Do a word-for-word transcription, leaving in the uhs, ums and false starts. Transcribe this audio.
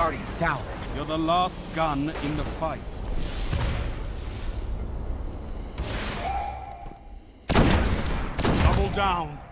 Guardian down. You're the last gun in the fight. Double down.